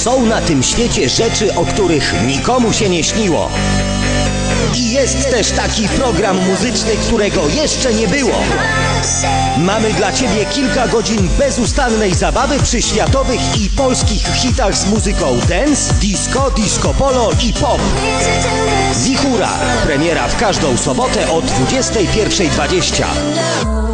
Są na tym świecie rzeczy, o których nikomu się nie śniło. I jest też taki program muzyczny, którego jeszcze nie było. Mamy dla Ciebie kilka godzin bezustannej zabawy przy światowych i polskich hitach z muzyką dance, disco, disco polo i pop. Wichura. Premiera w każdą sobotę o 21:20.